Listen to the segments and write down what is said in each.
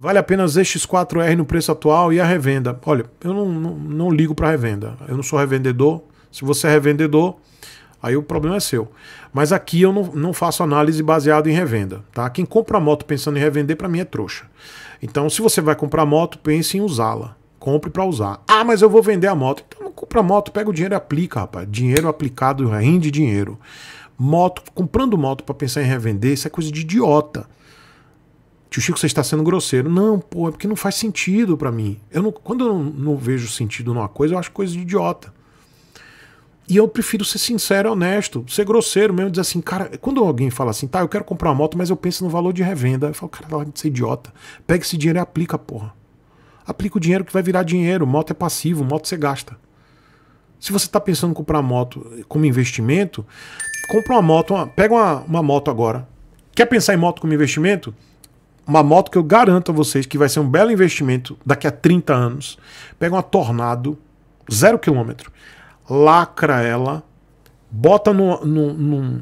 Vale a pena ZX4R no preço atual e a revenda? Olha, eu não ligo para revenda. Eu não sou revendedor. Se você é revendedor, aí o problema é seu. Mas aqui eu não faço análise baseada em revenda. Tá? Quem compra moto pensando em revender, para mim é trouxa. Então, se você vai comprar moto, pense em usá-la. Compre para usar. Ah, mas eu vou vender a moto. Então não compra moto, pega o dinheiro e aplica, rapaz. Dinheiro aplicado rende dinheiro. Moto, comprando moto para pensar em revender, isso é coisa de idiota. Tio Chico, você está sendo grosseiro. Não, pô, é porque não faz sentido para mim. Quando eu não vejo sentido numa coisa, eu acho coisa de idiota. E eu prefiro ser sincero e honesto, ser grosseiro mesmo, dizer assim, cara, quando alguém fala assim, tá, eu quero comprar uma moto, mas eu penso no valor de revenda, eu falo, cara, vai ser idiota. Pega esse dinheiro e aplica, porra. Aplica o dinheiro que vai virar dinheiro. Moto é passivo, moto você gasta. Se você está pensando em comprar moto como investimento, compra uma moto, pega uma moto agora. Quer pensar em moto como investimento? Uma moto que eu garanto a vocês que vai ser um belo investimento daqui a 30 anos. Pega uma Tornado, 0 km, lacra ela, bota num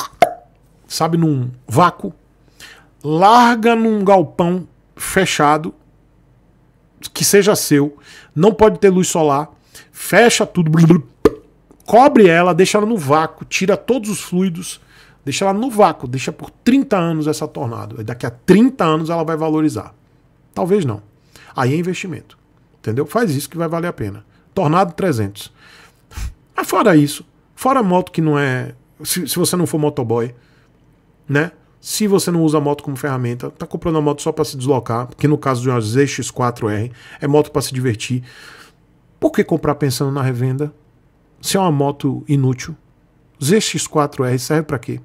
vácuo, larga num galpão fechado, que seja seu, não pode ter luz solar, fecha tudo, cobre ela, deixa ela no vácuo, tira todos os fluidos, deixa ela no vácuo, deixa por 30 anos essa Tornado. Daqui a 30 anos ela vai valorizar. Talvez não. Aí é investimento. Entendeu? Faz isso que vai valer a pena. Tornado 300. Mas fora isso, fora moto que não é... Se você não for motoboy, né? Se você não usa a moto como ferramenta, tá comprando a moto só para se deslocar, que no caso de uma ZX4R é moto para se divertir. Por que comprar pensando na revenda? Se é uma moto inútil. ZX4R serve para quê?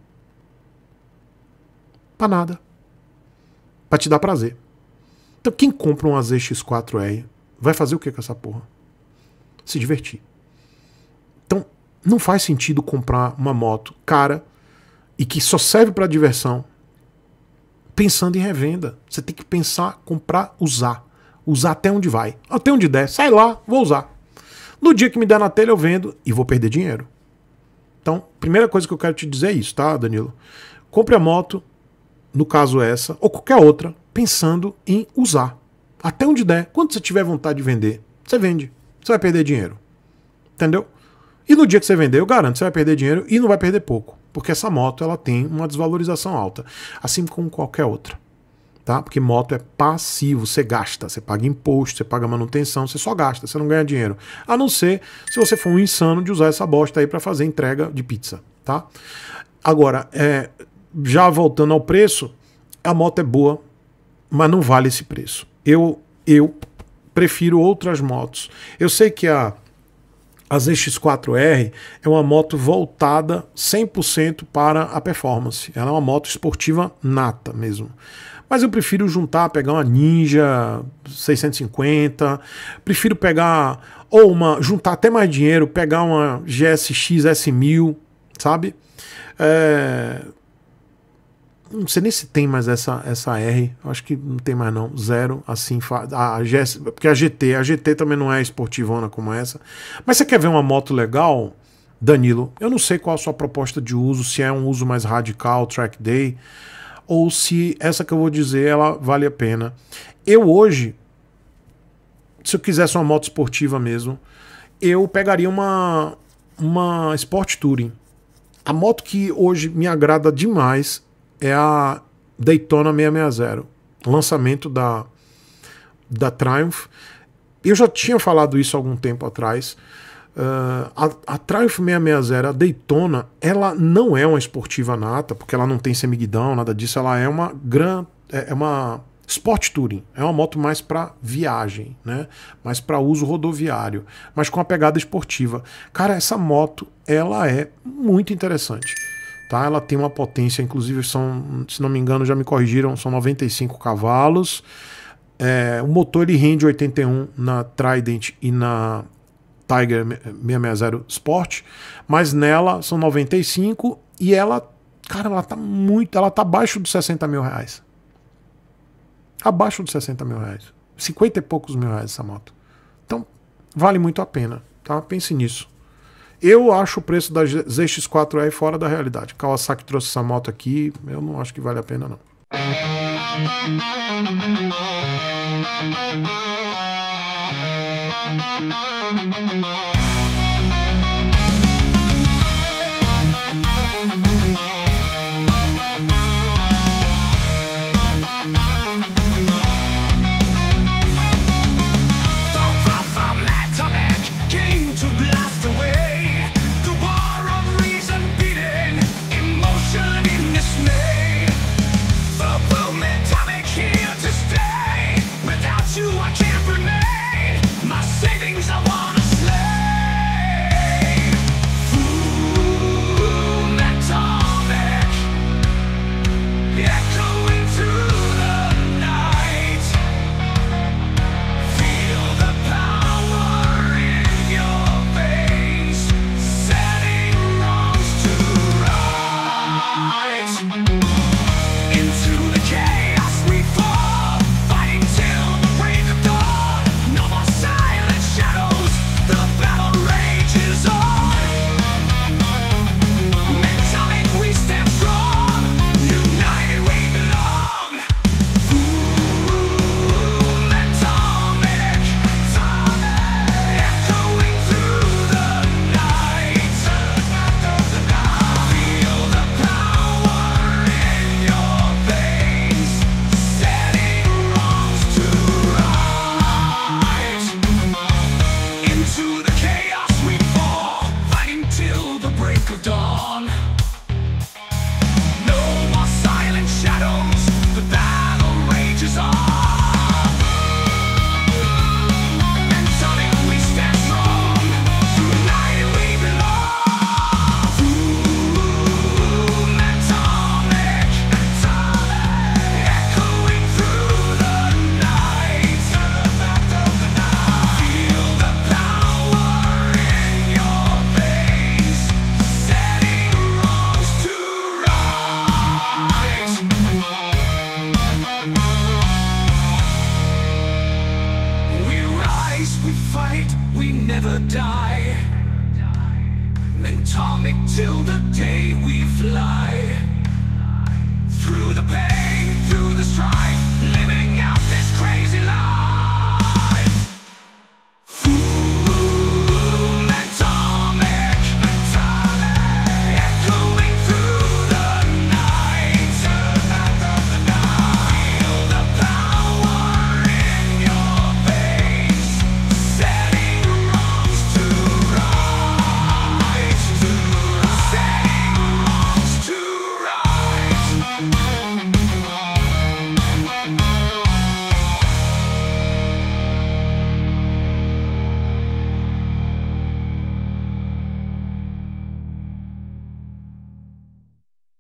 Para nada. Para te dar prazer. Então quem compra uma ZX4R vai fazer o que com essa porra? Se divertir. Então não faz sentido comprar uma moto cara e que só serve para diversão pensando em revenda. Você tem que pensar, comprar, usar. Usar até onde vai. Até onde der. Sai lá, vou usar. No dia que me der na telha eu vendo e vou perder dinheiro. Então, primeira coisa que eu quero te dizer é isso, tá, Danilo? Compre a moto, no caso essa, ou qualquer outra, pensando em usar. Até onde der. Quando você tiver vontade de vender, você vende. Você vai perder dinheiro. Entendeu? E no dia que você vender, eu garanto, você vai perder dinheiro e não vai perder pouco. Porque essa moto ela tem uma desvalorização alta. Assim como qualquer outra. Tá? Porque moto é passivo, você gasta, você paga imposto, você paga manutenção, você só gasta, você não ganha dinheiro. A não ser se você for um insano de usar essa bosta aí para fazer entrega de pizza. Tá? Agora, já voltando ao preço, a moto é boa, mas não vale esse preço. Eu prefiro outras motos. Eu sei que a ZX4R é uma moto voltada 100% para a performance. Ela é uma moto esportiva nata mesmo. Mas eu prefiro pegar uma Ninja 650, prefiro pegar, juntar até mais dinheiro, pegar uma GSX S1000, sabe? Não sei nem se tem mais essa R, acho que não tem mais não, zero, assim, porque a GT também não é esportivona como essa. Mas você quer ver uma moto legal, Danilo? Eu não sei qual a sua proposta de uso, se é um uso mais radical, track day, ou se essa que eu vou dizer, ela vale a pena. Eu hoje, se eu quisesse uma moto esportiva mesmo, eu pegaria uma Sport Touring. A moto que hoje me agrada demais é a Daytona 660, lançamento da Triumph. Eu já tinha falado isso há algum tempo atrás. A Triumph 660, a Daytona, ela não é uma esportiva nata, porque ela não tem semiguidão, nada disso. Ela é uma Sport Touring. É uma moto mais para viagem, né? Mais para uso rodoviário, mas com a pegada esportiva. Cara, essa moto, ela é muito interessante. Tá? Ela tem uma potência, inclusive se não me engano, já me corrigiram, são 95 cavalos. O motor ele rende 81 na Trident e na Tiger 660 Sport, mas nela são 95 e ela tá abaixo dos 60 mil reais. Abaixo dos 60 mil reais. 50 e poucos mil reais essa moto. Então, vale muito a pena, tá? Pense nisso. Eu acho o preço da ZX4R fora da realidade. Kawasaki trouxe essa moto aqui, eu não acho que vale a pena não. never die. Atomic till the day we fly. Through the pain, through the strife.